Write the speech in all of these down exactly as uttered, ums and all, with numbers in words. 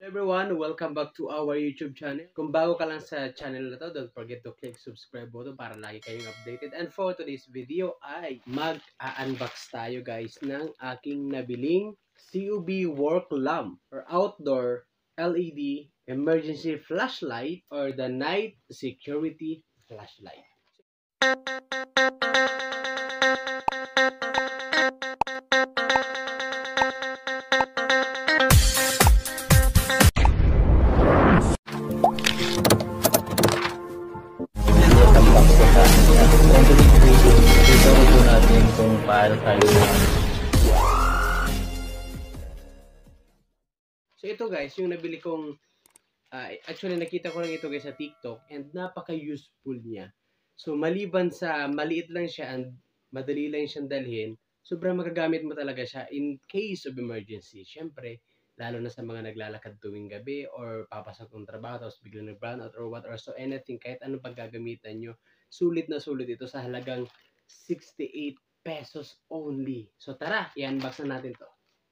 Everyone, welcome back to our YouTube channel. Kung bago ka lang sa channel na to, don't forget to click subscribe button para lagi kayong updated. And for today's video ay mag-unbox tayo guys ng aking nabiling C O B work lamp or outdoor L E D emergency flashlight or the night security flashlight. Ituro po natin kung paano tayo. So ito guys, yung nabili kong uh, actually nakita ko lang ito guys sa TikTok and napaka-useful niya. So maliban sa maliit lang siya and madali lang siyang dalhin, sobrang magagamit mo talaga siya in case of emergency. Siyempre, lalo na sa mga naglalakad tuwing gabi or papasok ng trabaho tapos biglang nag-brownout or what or so anything, kahit anong paggagamitan nyo, sulit na sulit ito sa halagang sixty-eight pesos only. So tara, i-unbox na natin to.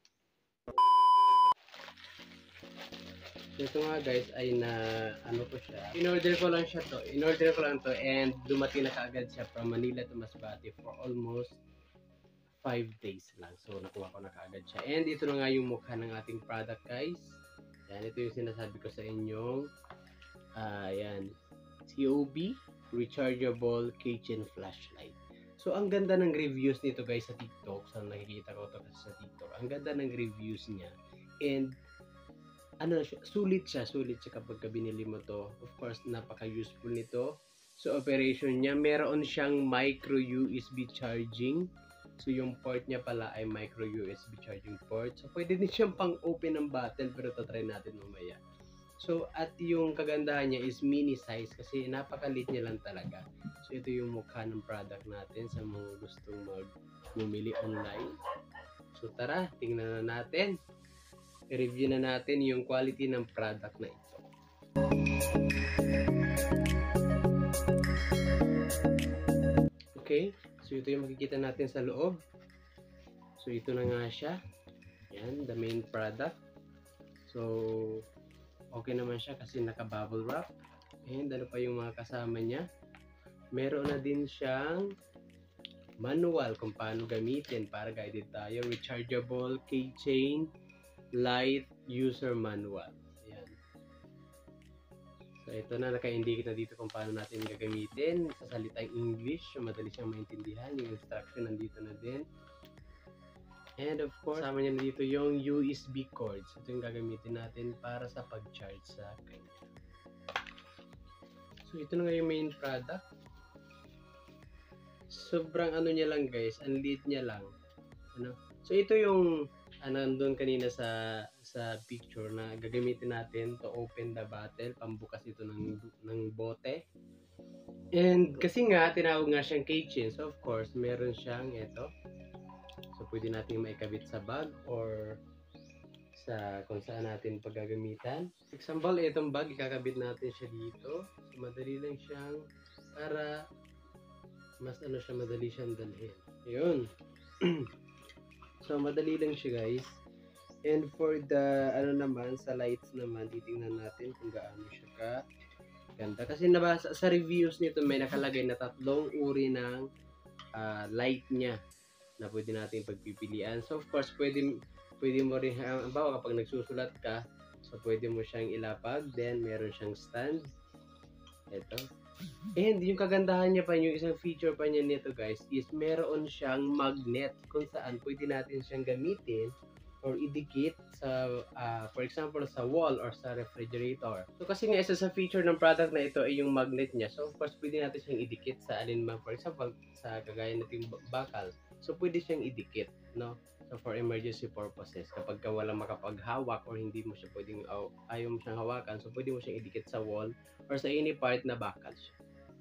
So ito nga guys ay na ano ko siya. In-order ko lang siya to. In-order ko lang to and dumating na kaagad siya from Manila to Masbate for almost five days lang. So nakuha ko na kaagad siya. And ito na nga yung mukha ng ating product guys. Yan, ito yung sinasabi ko sa inyong uh, yan, C O B rechargeable kitchen flashlight. So ang ganda ng reviews nito guys sa TikTok. So nakikita ko to kasi sa TikTok. Ang ganda ng reviews niya. And ano siya, sulit siya, sulit siya kapag binili mo to. Of course, napaka-useful nito. So, operation niya, meron siyang micro U S B charging. So, yung port niya pala ay micro U S B charging port. So, pwede din siyang pang-open ng bottle, pero tatry natin mamaya. So, at yung kagandahan niya is mini size kasi napakalit niya lang talaga. So, ito yung mukha ng product natin sa mga gustong mag-bumili online. So, tara, tingnan na natin. I-review na natin yung quality ng product na ito. Okay, so ito yung makikita natin sa loob. So ito na nga siya. Yan, the main product. So okay naman siya kasi naka-bubble wrap. And ano pa yung mga kasama niya? Meron na din siyang manual kung paano gamitin para guided tayo. Rechargeable keychain light user manual. Ayan. So ito na, naka-indicate na dito kung paano natin gagamitin sa salitang English, so madali siyang maintindihan. Yung instruction nandito na din. And of course, kasama niya na dito yung U S B cords. Ito yung gagamitin natin para sa pag-charge sa kanya. So ito na nga yung main product. Sobrang ano niya lang guys, ang liit niya lang. Ano? So ito yung ano, nandun kanina sa sa picture na gagamitin natin to open the bottle, pambukas ito ng ng bote. And kasi nga tinawag nga siyang keychain, so of course meron siyang ito. So pwede natin maikabit sa bag or sa kung saan natin paggagamitan. Example, itong bag ikakabit natin siya dito. So madali lang siyang para mas ano siya, madali siyang dalhin. Ayun. So, madali lang siya guys. And for the, ano naman, sa lights naman, titingnan natin kung gaano siya ka ganda. Kasi nabasa, sa reviews nito, may nakalagay na tatlong uri ng uh, light niya na pwede natin pagpipilian. So, of course, pwede, pwede mo rin, halimbawa kapag nagsusulat ka, so pwede mo siyang ilapag. Then, meron siyang stand. Ito. And yung kagandahan niya pa, yung isang feature pa niya nito guys, is meron siyang magnet kung saan pwede natin siyang gamitin or idikit sa, uh, for example, sa wall or sa refrigerator. So kasi nga isa sa feature ng product na ito ay yung magnet niya. So of course, pwede natin siyang idikit sa alinman, for example, sa kagaya nating bakal. So pwede siyang idikit, no? So for emergency purposes, kapag ka walang makapaghawak or hindi mo siya pwedeng, uh, ayaw mo siyang hawakan, so pwede mo siyang idikit sa wall or sa any part na bakal siya.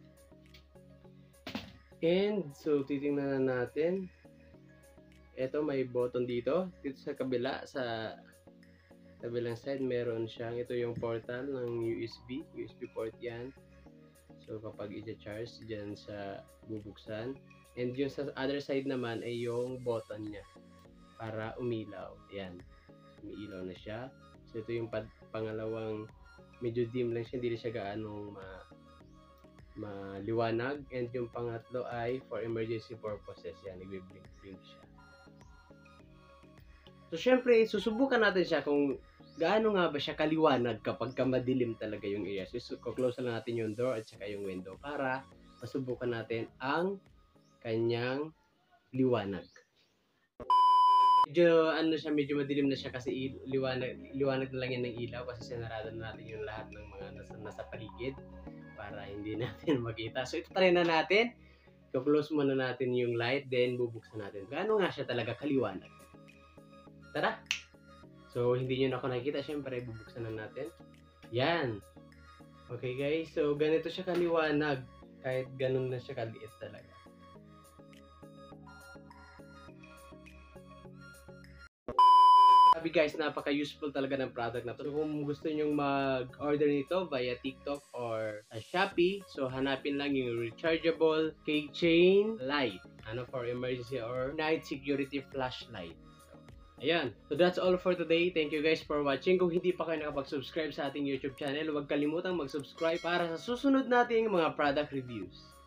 And so titingnan na natin. Ito may button dito. Dito sa kabila, sa kabilang side, meron siyang, ito yung portal ng U S B. U S B port yan. So kapag i-charge, dyan sa bubuksan. And yung sa other side naman ay yung button niya para umilaw. Ayan. Umiilaw na siya. So ito yung pangalawang medyo dim lang siya, hindi siya gaano ma maliwanag, and yung pangatlo ay for emergency purposes. Yan, nagbi-blink-blink siya. So syempre, susubukan natin siya kung gaano nga ba siya kaliwanag kapag ka madilim talaga yung area. So close lang natin yung door at saka yung window para masubukan natin ang kanyang liwanag. Medyo ano siya, medyo madilim na siya kasi liwanag, liwanag na lang yan ng ilaw kasi sinarado na natin yung lahat ng mga nasa, nasa paligid para hindi natin makita. So ito try na natin. I-close muna natin yung light, then bubuksan natin. Gaano nga siya talaga kaliwanag. Tara! So hindi nyo na ako nakikita, syempre bubuksan na natin. Yan! Okay guys, so ganito siya kaliwanag. Kahit ganun na siya kaliit talaga. Sabi guys, napaka-useful talaga ng product na to. So kung gusto nyong mag-order nito via TikTok or uh, Shopee, so hanapin lang yung rechargeable keychain light. Ano, for emergency or night security flashlight. So, ayan. So that's all for today. Thank you guys for watching. Kung hindi pa kayo nakapag-subscribe sa ating YouTube channel, huwag kalimutang mag-subscribe para sa susunod nating mga product reviews.